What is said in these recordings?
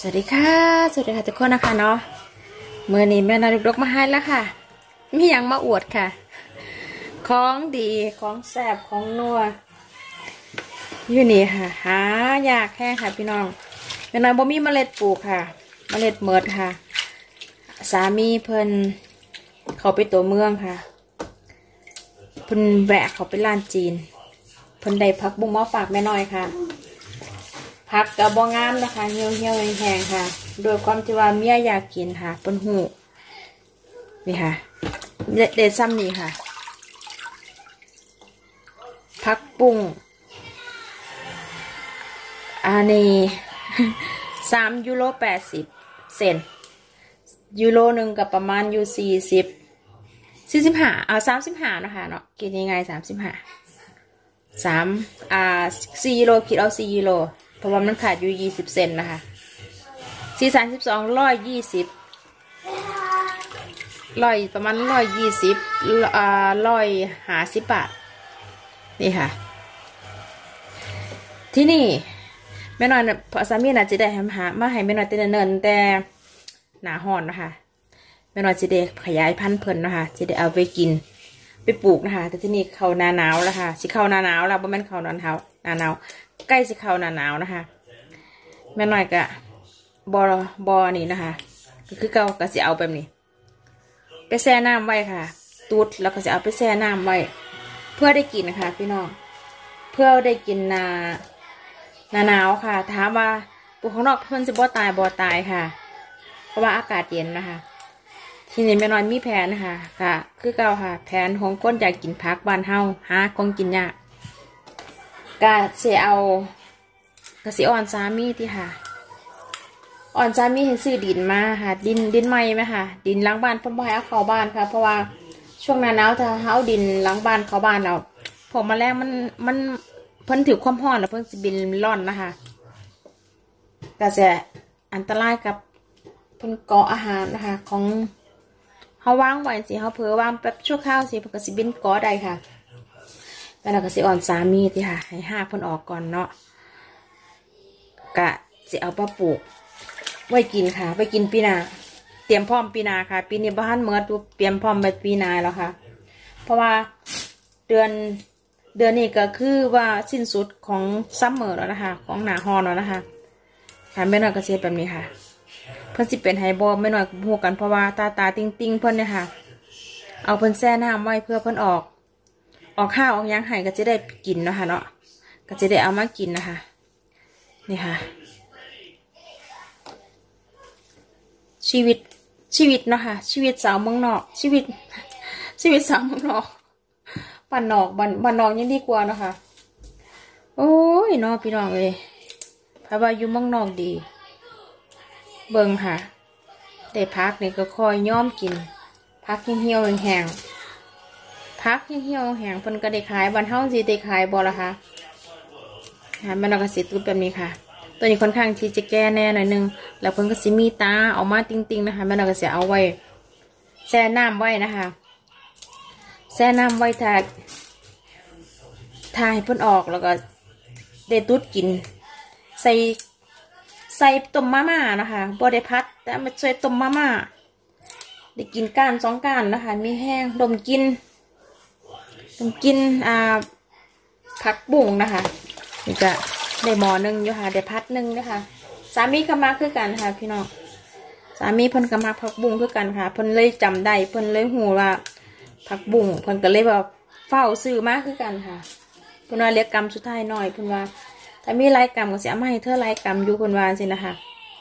สวัสดีค่ะทุกคนนะคะเนาะเมื่อนี้แม่นาลูกๆมาให้แล้วค่ะมียังมาอวดค่ะของดีของแซ่บของนัวอยู่นี่ค่ะหายากแค่ค่ะพี่น้องแม่นาบ่มีเมล็ดปลูกค่ะเมล็ดเมิดค่ะสามีเพิ่นเขาไปตัวเมืองค่ะเพิ่นแวะเขาไปร้านจีนเพิ่นได้ผักบุ้งมาฝากแม่น้อยค่ะผักกระบองงามนะคะเหี่ยวแห้งๆค่ะโดยความที่ว่าเมียอยากกินค่ะเปิ้นหูนี่ค่ะเด็ดซ้ำนี่ค่ะผักบุ้งอันนี้3.80 ยูโรยูโรหนึ่งกับประมาณอยู่45เอา35นะคะเนาะกินยังไง4 ยูโรคิดเอา4 ยูโรเพราะว่ามันขาดอยู่20 เซนนะคะ120ประมาณ150 150 บาทนี่ค่ะที่นี่แม่นอนพอสามีน่ะจะได้หามาให้แม่นอนแต่เนิ่นแต่หนาฮ้อนนะคะแม่นอนจะได้ขยายพันธุ์เพิ่นนะคะจะได้เอาไปกินไปปลูกนะคะแต่ที่นี่เข้าหน้าหนาวแล้วค่ะสิเข้าหน้าหนาวแล้วบ่แม่นเข้าหน้าหนาวใกล้สิเข้าหน้าหนาวนะคะแม่น้อยก็บอนี่นะคะก็คือเก่าก็สิเอาแบบนี้ไปแช่น้ำไว้ค่ะตูดแล้วก็จะเอาไปแช่น้ำไว้เพื่อได้กินนะคะพี่น้องเพื่อได้กินหน้าหนาวค่ะถามว่าปลูกข้างนอกเพิ่นจะบ่ตายค่ะเพราะว่าอากาศเย็นนะคะทีนี้แม่น้อยมีแผนนะคะค่ะคือเก่าค่ะแผนของคนอยากกินผักบ้านเฮาหาของกินยากก็สิเอากสิอ่อนสามีที่ค่ะอ่อนสามีเห็นซื้อดินมาค่ะดินใหม่ไหมค่ะดินหลังบ้านเพิ่นบ่ให้เอาเข้าบ้านค่ะเพราะว่าช่วงหน้าหนาวถ้าเอาดินหลังบ้านเข้าบ้านเอาพวกแมลงมันเพิ่นถือความร้อนแล้วเพิ่นสิบินร่อนนะคะก็จะอันตรายกับเพิ่นเกาะอาหารนะคะของเฮาวางไว้สิเฮาเผลอวางแป๊บชั่วคราวสิเพิ่นก็สิบินเกาะได้ค่ะแล้วเราก็สิอ่อนสามีที่ค่ะให้หากเพิ่นออกก่อนเนาะกะสิเอามาปลูกไว้กินค่ะไว้กินปีหน้าเตรียมพร้อมปีหน้าค่ะปีนี้บ้านเมื่อตัวเตรียมพร้อมไปปีหน้าแล้วค่ะเพราะว่าเดือนนี้ก็คือว่าสิ้นสุดของซัมเมอร์แล้วนะคะของหน้าร้อนแล้วนะคะค่ะไม่น้อยก็เสียแบบนี้ค่ะเพิ่นสิเป็นไฮบอลไม่น้อยพูดกันเพราะว่าตาติ้งเพิ่นเนี่ยค่ะเอาเพิ่นแช่น้ำไว้เพื่อเพิ่นออกข้าวออกย่างไห้ก็จะได้กินเนาะค่ะเนาะก็จะได้เอามากินนะคะนี่ค่ะชีวิตเนาะค่ะชีวิตสาวเมืองนอกชีวิตสาวเมืองนอกบ้านนอกยังดีกว่าเนาะค่ะโอ้ยเนาะพี่น้องเลยเพราะว่าอยู่เมืองนอกดีเบิ่งค่ะได้พักนี่ก็คอยย้อมกินพักเหี่ยวแห้งพักเหี่ยวแห้งเพิ่นก็ได้ขายบ้านเฮาสิได้ขายบ่ล่ะคะมันก็สิตูดแบบนี้ค่ะตัวนี้ค่อนข้างที่จะแก่แน่หน่อยนึงแล้วเพิ่นก็สิมีตาออกมาติ้งๆนะคะมันก็สิเอาไว้แช่น้ำไว้นะคะแช่น้ำไว้ถ้าให้เพิ่นออกแล้วก็ได้ตูดกินใส่ต้มมาม่านะคะบ่ได้พัดแต่มาใส่ต้มมาม่าได้กินก้าน2 ก้านนะคะมีแห้งดมกินผักบุ้งนะคะนี่ก็ได้หม้อนึงอยู่ค่ะได้พัดนึงนะคะสามีก็มาคือกันค่ะพี่น้องสามีเพิ่นก็มาผักบุ้งคือกันค่ะเพิ่นเลยจำได้เพิ่นเลยหูว่าผักบุ้งเพิ่นก็เลยแบบเฝ้าซื้อมาคือกันค่ะเพิ่นว่าเรียกกรรมสุดท้ายหน่อยเพิ่นว่าถ้ามีรายกรรมก็สิเอามาให้เธอรายกรรมอยู่เพิ่นว่าสินะคะ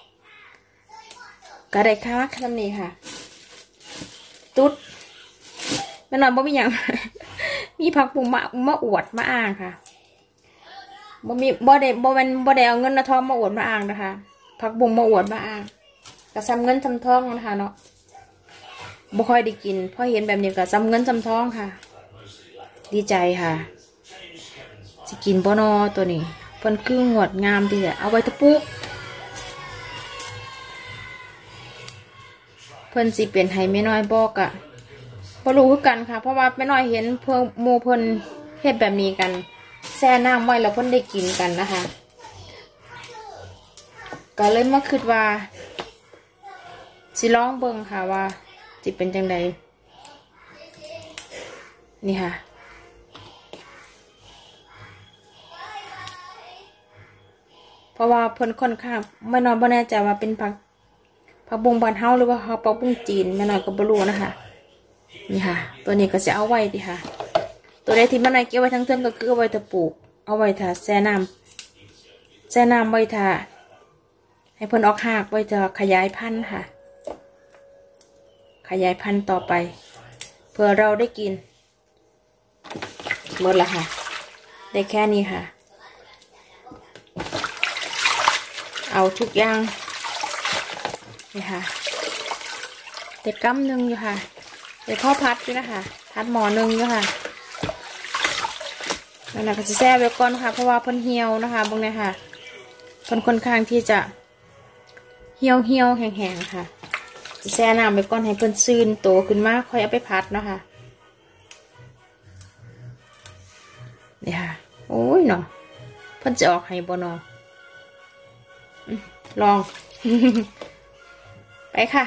ก็ได้ค่าขนมนี้ค่ะตุ๊ดแม่นอนบ่มีหยัง มีผักบุ้งมาอวดมาอ้างค่ะบ่ได้เอาเงินทองมาอวดมาอ้างนะคะผักบุ้งมาอวดมาอ้างก็ซ้ำเงินซ้ำทองนะคะเนาะบ่ค่อยได้กินพอเห็นแบบนี้ก็ซ้ำเงินซ้ำทองค่ะดีใจค่ะสิกินบ่นอตัวนี้เพิ่นคืองดงามดีเอาไว้ตะปุกเพิ่นสิเป็นให้แม่น้อยบอกอะบ่รู้คือกันค่ะเพราะว่าแม่น้อยเห็นเพิ่นหมู่เพิ่นเฮ็ดแบบนี้กันแช่น้ำไว้แล้วเพิ่นได้กินกันนะคะก็เลยมาคิดว่าสิลองเบิ่งค่ะว่าจิเป็นจังใดนี่ค่ะเพราะว่าเพิ่นค่อนข้างไม่นอนบ่แน่ใจว่าเป็นผักบุ้งบ้านเฮาหรือว่าผักบุ้งจีนแม่น้อยก็บ่รู้นะคะนี่ค่ะตัวนี้ก็จะเอาไว้ดิค่ะตัวใดที่แม่น้อยเก็บไว้ทั้งเทิงก็คือเอาไว้ถ้าปลูกเอาไว้ถ้าแช่น้ำไว้ถ้าให้เพิ่นออกหากไว้จะขยายพันธุ์ค่ะขยายพันธุ์ต่อไปเพื่อเราได้กินหมดละค่ะได้แค่นี้ค่ะเอาทุกอย่างนี่ค่ะเด็กกำนึงอยู่ค่ะเด็กข้อพัดอยู่นะคะพัดหมอนึงอยู่ค่ะแล้วเราก็จะแช่ไว้ก่อนค่ะเพราะว่าเพิ่นเหี่ยวนะคะบางเนี่ยค่ะเพิ่นค่อนข้างที่จะเหี่ยวแห้งๆค่ะจะแช่น้ำไว้ก่อนให้เพิ่นซึนโตขึ้นมาค่อยเอาไปพัดเนาะค่ะนี่ค่ะโอ้ยเนาะเพิ่นจะออกให้บ่เนาะลอง ไปค่ะ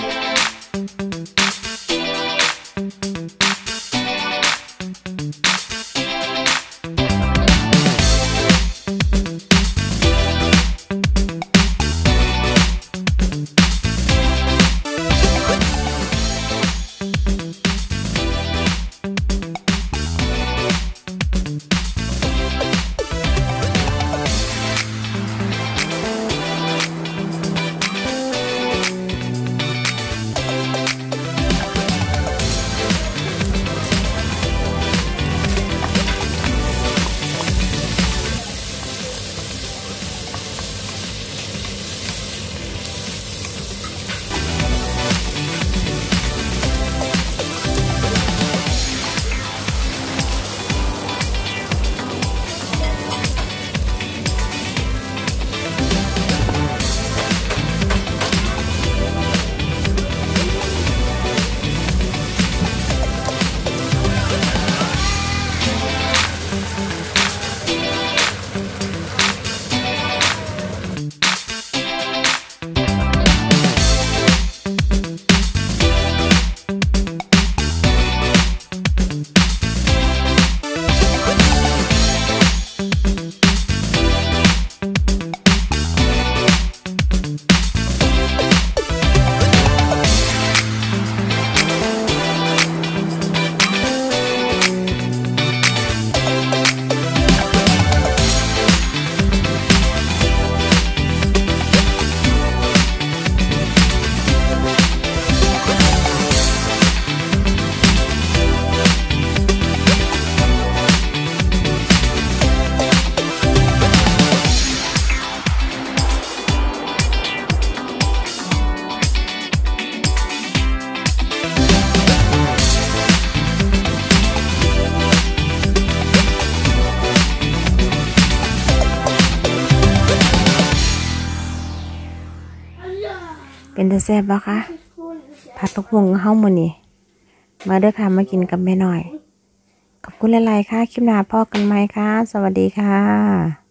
เป็นตาแซ่บบ่คะผัดผักบุ้งเฮามื้อนี้มาเด้อค่ะมากินกับแม่น้อยขอบคุณหลายๆค่ะคลิปหน้าพบกันใหม่ค่ะสวัสดีค่ะ